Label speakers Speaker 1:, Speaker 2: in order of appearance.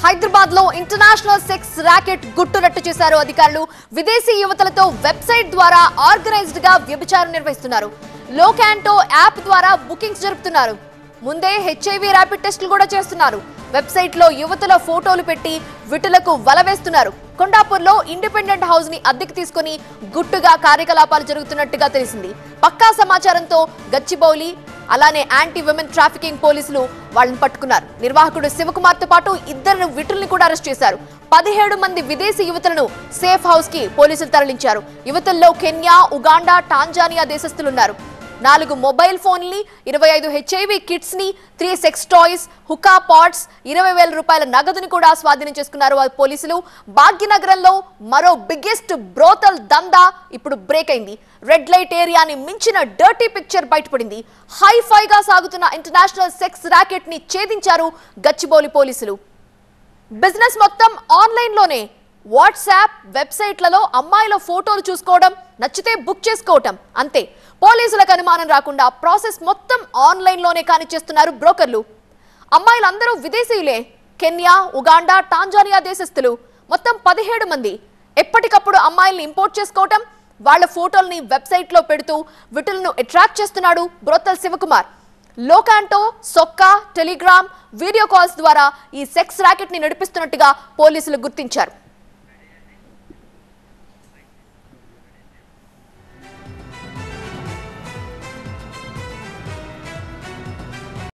Speaker 1: హైదరాబాద్ లో international sex racket గుట్టురట్టు చేశారు అధికారులు. విదేశీ యువతలతో వెబ్సైట్ ద్వారా ఆర్గనైజ్డ్ గా వ్యభిచారం నిర్వహిస్తున్నారు. లోకాంటో యాప్ ద్వారా బుకింగ్స్ జరుపుతున్నారు. ముందే హెచ్ఐవి ర్యాపిడ్ టెస్టులు కూడా చేస్తున్నారు. వెబ్సైట్ లో యువతుల ఫోటోలు పెట్టి విటులకు వల వేస్తున్నారు. కొండాపూర్లో ఇండిపెండెంట్ హౌస్ ని అద్దెకు తీసుకుని గుట్టుగా కార్యకలాపాలు జరుగుతున్నట్టుగా తెలిసింది. పక్కా సమాచారంతో గచ్చిబౌలి అలానే యాంటీ విమెన్ ట్రాఫికింగ్ పోలీసులు వాళ్ళని పట్టుకున్నారు. నిర్వాహకుడు శివకుమార్ తో పాటు ఇద్దరు విటుల్ని కూడా అరెస్ట్ చేశారు. 17 మంది విదేశీ యువతులను సేఫ్ హౌస్ కి పోలీసులు తరలించారు. యువతుల్లో కెన్యా, ఉగాండా, టాంజానియా దేశస్తులున్నారు. 4 మొబైల్ ఫోన్లు, 25 హెచ్ఐవి కిట్స్ ని, 3 సెక్స్ టాయ్స్, హుకా పాట్స్, 20,000 రూపాయల నగదుని కూడా స్వాధీనం చేసుకున్నారు పోలీసులు. భాగ్యనగరంలో మరో బిగ్గెస్ట్ బ్రోతల్ దందా ఇప్పుడు బ్రేక్ అయింది. రెడ్ లైట్ ఏరియాని మించిన డర్టీ పిక్చర్ బయటపడింది. హైఫైగా సాగుతున్న ఇంటర్నేషనల్ సెక్స్ ర్యాకెట్ ని ఛేదించారు గచ్చిబౌలి పోలీసులు. బిజినెస్ మొత్తం ఆన్లైన్ లోనే. వాట్సాప్ వెబ్సైట్లలో అమ్మాయిల ఫోటోలు చూసుకోవడం, నచ్చితే బుక్ చేసుకోవటం అంతే. పోలీసులకు అనుమానం రాకుండా ప్రాసెస్ మొత్తం ఆన్లైన్ లోనే కానిచ్చేస్తున్నారు బ్రోకర్లు. అమ్మాయిలందరూ విదేశీయులే. కెన్యా, ఉగాండా, టాంజానియా దేశస్తులు. మొత్తం 17 మంది. ఎప్పటికప్పుడు అమ్మాయిల్ని ఇంపోర్ట్ చేసుకోవటం, వాళ్ళ ఫోటోల్ని వెబ్సైట్ లో పెడుతూ విటులను అట్రాక్ట్ చేస్తున్నాడు బ్రోతల్ శివకుమార్. లోకాంటో, సొక్కా, టెలిగ్రామ్, వీడియో కాల్స్ ద్వారా ఈ సెక్స్ ర్యాకెట్ ని నడిపిస్తున్నట్టుగా పోలీసులు గుర్తించారు.